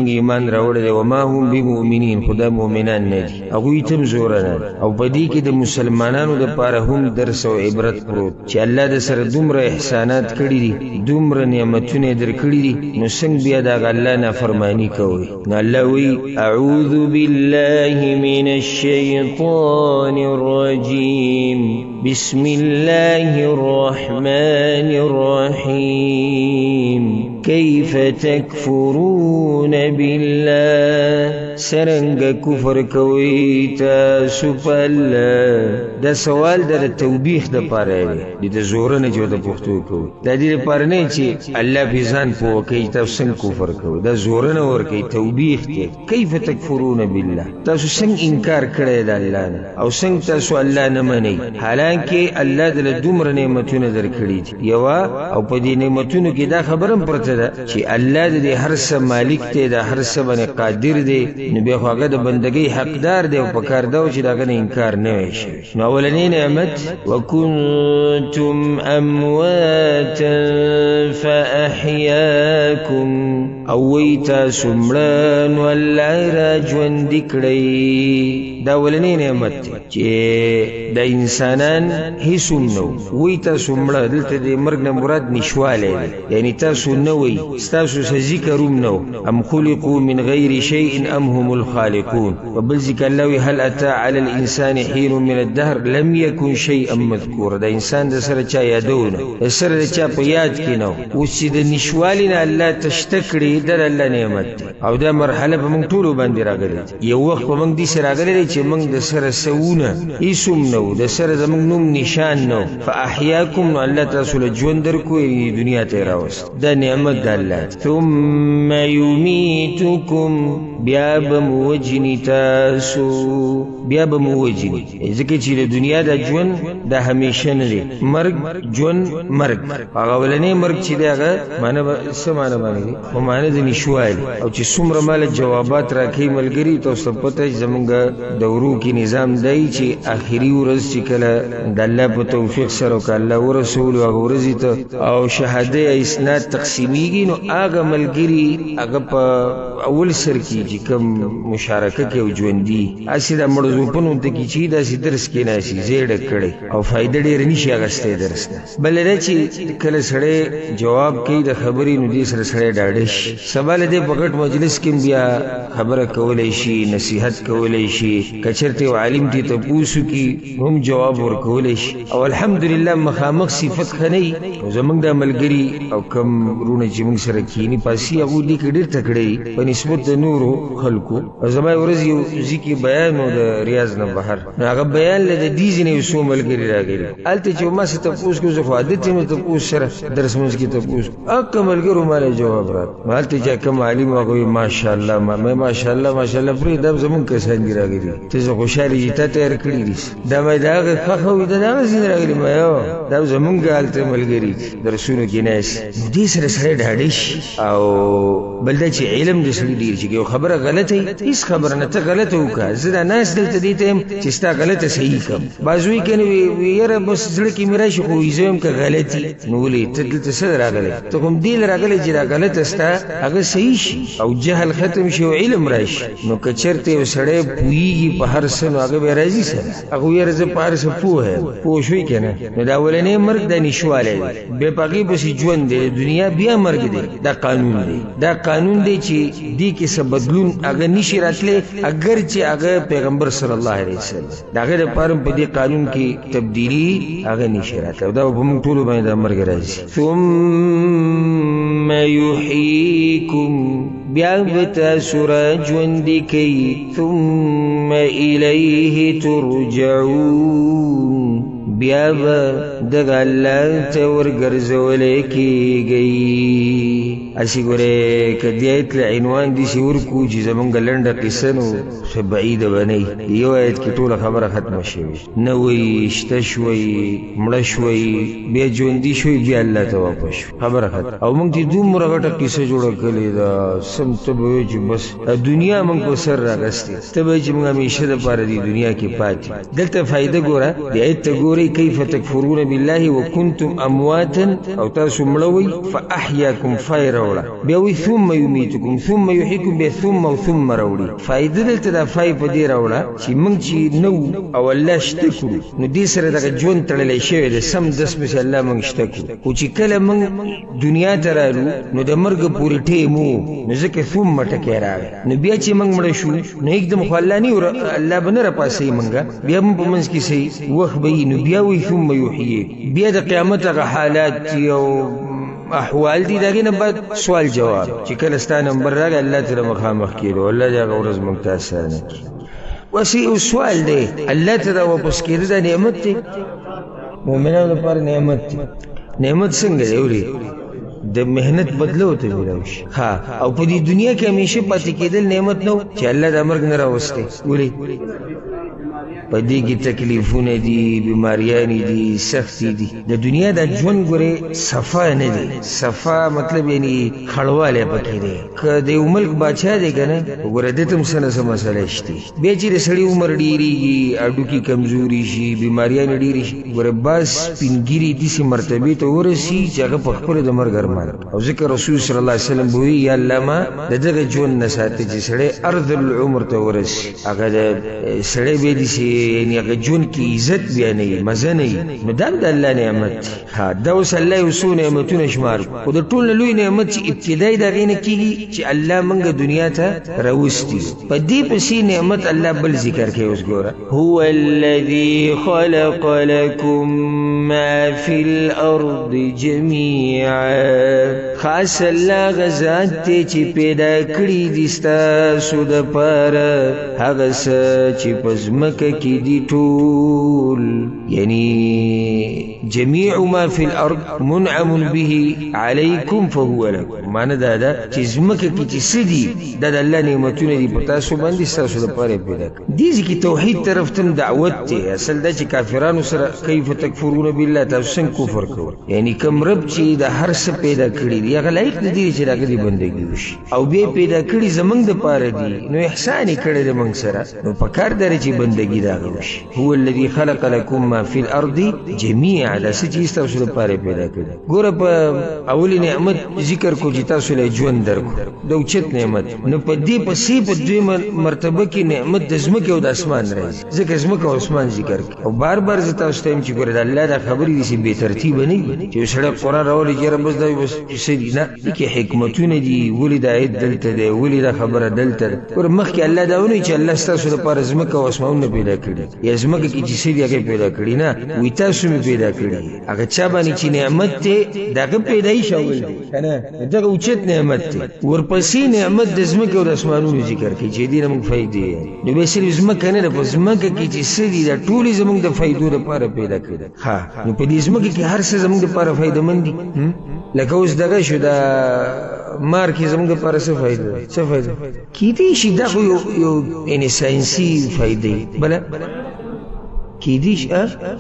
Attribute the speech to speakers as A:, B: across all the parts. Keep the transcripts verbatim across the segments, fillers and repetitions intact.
A: موږ ایمان راوړی دی وما هم بمؤمنین خدا مؤمنان نه دي هغوی ته هم زوره نه او په دې کې د مسلمانانو دپاره هم درس او عبرت پروت چې الله د سره دومره احسانات کړي دي دومره نعمتونه یې درکړي دي نو څنګه بیا د هغه الله نافرماني کوئ نو الله وایي اعوذ بالله من الشیطان الرجیم بسم الله الرحمن الرحیم كيف تكفرون بالله سرنگ کفر کوي تاسو په الله دا سوال د توبیخ د پاره دی د زور نه جو د پښتو کوي د دې لپاره نه چې الله به ځان په کوي تاسو څنګه کفر کوي دا زور نه ور کوي توبیخ دی كيف تكفرون بالله تاسو څنګه انکار کړی د الله نه او څنګه تاسو الله نه منئ حالانکه الله د دومره نعمتونه درکړي دي یو او په دې نعمتونو کې دا خبرم پرته ده چې الله د هر څه مالک دی د هر څه باندې قادر دی نو بیا خو هغه د بندګۍ حقدار دی او په کار دا چې دغه نه انکار نه وشي نو اولنۍ نعمت وکنتم امواتا فاحیاکم او وی تاسو مړه نو الله را ژوندي کړئ دا اولنۍ نعمت چې د انسانان هیڅ نو وی تاسو مړه دلته د مرګ نه مراد نشواله دی یعنی تاسو نه وی ستاسو ذکروم نو ام خلقوا من غیر شيء ام هم الخالقون وبل ذکر الله هل اتى على الانسان حين من الدهر لم يكن شيئا مذكورا دا انسان د سره چا یادونه د سره چا په یاد کې نو او چې د نشوالینه الله تشتکړي در الله نعمت او دا مرحله په موږ ټول باندې راغلي یو وخت په موږ دې سره راغلي چې موږ د سره سونه ایسوم نو د سره زموږ نوم نشان نو فاحیاکم الله تاسو له ژوند درکو دنیا ته راوست دا نعمت د الله ثم يميتكم بیا بموجنی تاسو بیا بموجنی ځکه چې د دنیا د ژوند د همیشه نه دی مرګ ژوند مرګ هغه ولنې مرګ چې دی هغه معنی څه معنی باندې خو معنی د نشوال او چې څومره مال جوابات راکې ملګری تاسو پته زمونږ د ورو کې نظام دی چې آخري ورځ چې کله د الله په توفیق سره او الله ورسول او ورځ ته او شهاده اسناد تقسیمیږي نو هغه ملګری هغه په اول سر کې چې کوم مشارکه کوي ژوندۍ اسی د مړزو په نوم ته کې چې دا سي درس کې نه شي زیړ کړي او فائدې ډېر نشي اغسته درس بل دا چې کله سره جواب کوي د خبرې نو دې سره سره ډاډش سوال دې پکټ مجلس کې بیا خبره کولای شي نصيحت کولای شي کچرته عالم دې ته پوښو کې هم جواب ورکولای شي او الحمدلله مخامخ صفت خني زمونږ د ملګری او کم رونه چې موږ سره کینی پاسي هغه دې کې ډېر تکړه په نسبت د نورو خلکو زما ورځ یو ځکه بیان او د ریاض نه بهر هغه بیان له دې ځینې وسو ملګری راغلی الته چې ما ست پوښ کو زه عادت مې ته پوښ سره درس مونږ کې ته پوښ اکه ملګرو مال جواب را مالته چې کوم عالم هغه ماشاءالله ما ماشاءالله ماشاءالله پرې د زمون کسان دی راغلی ته زه خوشاله ته تیر کړی دي دا مې دا خو دا دا زین راغلی ما یو دا زمون ګالته ملګری درسونو کې ناس دې سره سره ډاډش او بلدا چې علم دې سړي ډیر چې خبره غلطه هیڅ خبره نه ته غلطه وکړه زه ناس دلته دې ته چې ستا غلطه صحیح کوم بازوی کنه ویره بس ځل کې میرا شي خو زم که غلطي نو ولې ته دلته څه راغلی ته کوم دی راغلی چې دا غلطه ستا هغه صحیح شي او جهل ختم شي او علم راشي نو کچرته وسړی پویږي په هر څه نو هغه به راځي سره هغه یې زه په هر څه پوهه پوه شوي کنه نو دا ولنې مرګ د نشواله به پاګي بس ژوند دی دنیا بیا مرګ دی دا قانون دی دا قانون دی چې دی کې څه بدلون هغه نشي راتلی اگر چې هغه پیغمبر صلی الله علیه وسلم داغه د پاره په دې قانون کې تبدیلی هغه نشي راتلی دا په موږ ټول باندې مرګ راځي ثم يحييكم بیا بتا سورا ژوند کی ثم الیه ترجعون بیا دغه الله ته ورګرځول کیږي اسی ګوره کدی ایت عنوان دي شي ورکو چې زمونږ لنډه قصه نو څه بعید بنئ یو ایت کې ټول خبره ختمه شي نو وي شته شوي مړ شوي بیا ژوندۍ شوي بیا الله ته واپس خبره ختمه او موږ دې دومره غټه قصه جوړه کړې دا سم ته به چې بس دنیا موږ کو سر راغستې ته به چې موږ همیشه د پاره دی دنیا کې پاتې دلته فائدہ ګوره دې ایت ګوري کیف تکفرون بالله وکنتم امواتا او تاسو مړوي فاحیاکم فایرا راوړه بیا وی ثم یمیتکم ثم یحییکم بیا ثم او ثم راوړي فائدې دلته دا فای په دې راوړه چې موږ چې نو او الله شته کړو نو دې سره دغه ژوند تړلی شوی دی سم دس پسې الله موږ شته کړو خو چې کله موږ دنیا ته رالو نو د مرګ پورې ټیم وو نو ځکه ثم ټکی راغی نو بیا چې موږ مړه شو نو एकदम خو الله نه الله به نه راپاسوي موږ بیا موږ په منځ کې صحیح وخت به نو بیا وی ثم یحییک بیا د قیامت هغه حالات او احوال دي دغه نه بعد سوال جواب چې کله ستا نمبر راغی الله تعالی مخامخ کېدو الله دې هغه ورځ موږ ته اسانه کړي وسی سوال دی الله تعالی واپس کېدو دا نعمت دی مؤمنانو لپاره نعمت دی نعمت څنګه دی وری د مهنت بدلو ته ویل شي ها او په دې دنیا کې همیشه پاتې کېدل نعمت نو چې الله د مرګ نه راوستي وری په دې کې تکلیفونه دي بیماریاں دي سختي دي د دنیا د ژوند ګره صفا نه دي صفا مطلب یعنی خړواله پکې دي که د یو ملک بادشاہ دی کنه وګوره د تم سره سم مسله شته به چې سړی عمر ډیریږي اډو کې کمزوري شي بیماریاں ډیری شي ګوره بس پینګيري دي سي مرتبه ته ورسي چې هغه په خپل د مرګ ارمان او ذکر رسول صلی الله علیه وسلم وی یا الله ما دغه ژوند نه ساتي چې سړی ارذ العمر ته ورسي هغه سړی به دي یعنی هغه جون کی عزت بیانوي مزه نه نو دا د الله نعمت ها دا اوس الله یو څو نعمتونه شمار خو د ټول لوی نعمت چې ابتدای دا غینه کیږي چې الله موږ دنیا ته راوستي په دې پسې نعمت الله بل ذکر کوي اوس ګوره هو الذي خلق لكم ما في الارض جميعا خاص الله غزاد ته چې پیدا کړی دي ستاسو د پاره هغه څه چې پزمکه کې دي ټول یعنی جميع ما في الارض منعم به عليكم فهو لكم معنی دا دا چې زمکه کې چې سدي دا د الله نعمتونه دي په تاسو باندې تاسو لپاره پیدا کړي دي چې توحید طرف ته دعوت ته اصل دا چې کافرانو سره کیف تکفرون بالله تاسو څنګه کفر کوي یعنی کوم رب چې د هر څه پیدا کړی دی هغه لایق دی چې راګي بندګي وشي او به پیدا کړی زمنګ د پاره دی نو احسان کړی د موږ سره نو پکار درې چې بندګي دا وشي هو الذي خلق لكم ما في الارض جميعا دا چې تاسو لپاره پیدا کړی ګوره په اولی نعمت ذکر کو چې تاسو له ژوند درکو د اوچت نعمت نو په دې په سی په دوی مرتبه کې نعمت د زمکه او د اسمان راځي ځکه زمکه او اسمان ذکر او بار بار زه تاسو ته چې ګوره د الله د خبرې دي به ترتیب نه چې سره قران راولي چې رب بس دا بس سړي نه کې حکمتونه دي ولید آیت دلته دی ولید خبره دلته ور مخکې الله دا ونی چې الله تاسو لپاره زمکه او اسمان پیدا کړی یا زمکه کې چې سړي هغه پیدا کړی نه وي تاسو می پیدا کړی هغه چا باندې چې نعمت ته دغه پیدایش اول کنه دغه اوچت نعمت ته ورپسې نعمت د زمکه او د اسمانونو ذکر کوي چې دې موږ فائدې نو به صرف زمکه نه په زمکه کې چې سړي د ټولي زموږ د فائدو لپاره پیدا کړی ها نو په دې زمکه کې هر څه زموږ لپاره فائدہ مند دي لکه اوس دغه شو دا مار کې زموږ لپاره څه فائدہ څه فائدہ کیدی شي دا یو یو ان ساينسي فائدې بل کیدی شي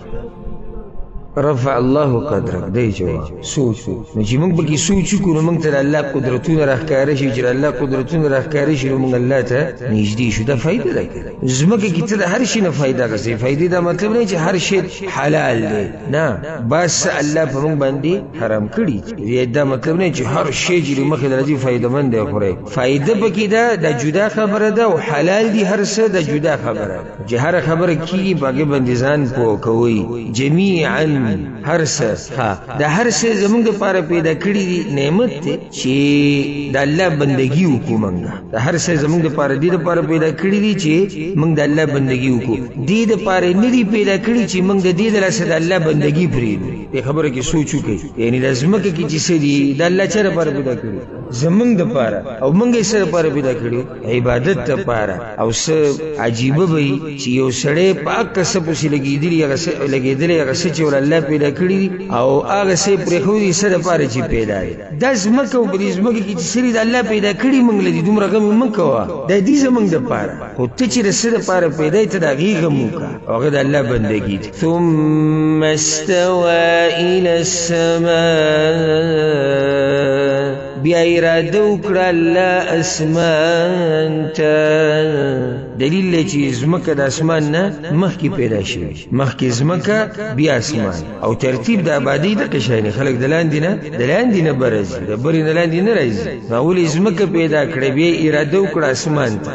A: رفع الله قدرك دی جواب سوچ نو چې موږ به سوچ کو نو موږ ته الله قدرتونه راخکاره شي چې الله قدرتونه راخکاره شي نو موږ الله ته نږدې شو دا فائدہ لري زمکه کې ته هر شي نه فائدہ غسي فائدې دا مطلب نه چې هر شي حلال دی نه بس الله په موږ باندې حرام کړی دا مطلب نه چې هر شي چې مخه درځي فائدہ مند دی خوري فائدہ پکې دا د جدا خبره ده او حلال دي هر څه د جدا خبره چې هر خبره کیږي باګه باندې ځان پوه کوي جميعا هر څه ها د هر څه زموږ لپاره پیدا کړی دي نعمت ته چې د الله بندگی وکړو موږ د هر څه زموږ لپاره دې لپاره پیدا کړی دي چې موږ د الله بندگی وکړو دې لپاره نه دي پیدا کړی چې موږ د دې لپاره د الله بندگی پرېږدو په خبره کې سوچ وکړئ یعنی لازمکه کې چې څه دي د الله چر لپاره پیدا کړی زموږ لپاره او موږ یې سره لپاره پیدا کړی عبادت لپاره او څه عجیب وي چې یو سړی پاک کسب وسې لګېدلی هغه څه لګېدلی هغه څه چې ول پیدا کړی او هغه سه پرې خو دې سره پاره چې پیدا دی د زمکه او بل زمکه کې چې سری د الله پیدا کړی موږ لدی دومره غم موږ کوا د دې زمنګ د پاره او ته چې سره پاره پیدا ته د غیغه موکا هغه د الله بندگی ثم استوى الى السماء بیا اراده وکړه الله اسمان ته دلیل دی چې ځمکه د اسمان نه مخکې پیدا شوې مخکې ځمکه بیا اسمان او ترتیب د آبادۍ دغه شی نه خلک د لاندې نه د لاندې نه به راځي د برې نه لاندې نه راځي نو ولې ځمکه پیدا کړه بیا اراده وکړه اسمان ته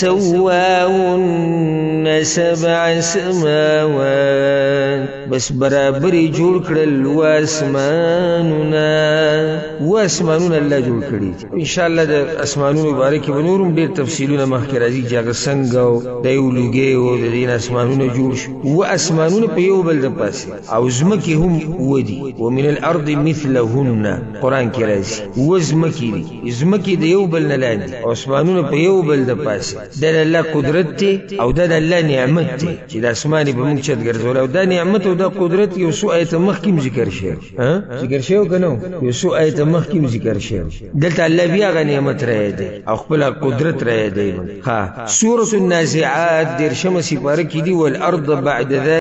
A: فسواهن سبع سماوات بس برابرې جوړ کړل و اسمانونه و اسمانونه الله جوړ کړي ان شاء الله د اسمانونو باره کې به نورم ډېر تفصیلونه مخکې راځي چې هغه څنګه او د یو لوګي او د دې نه اسمانونه جوړ شو و اسمانونه په یو بل د پاسې او ځمکې هم ودي ومن الارض مثلهن قرآن کې راځي و ځمکې دي ځمکې د یو بل نه لاندې او اسمانونه په یو بل د پاسې دا د الله قدرت دی او دا د الله نعمت دی چې د اسمان به موږ چت ګرځول او دا نعمت او دا قدرت یو څو آیته مخکې ذکر شوی ها ذکر شوی که نه یو څو آیته مخکې ذکر شوی دلته الله بیا هغه نعمت رایادوي او خپل قدرت رایادوي ها سورة النازعات دېرشمه سپاره کې دي والارض بعد ذلك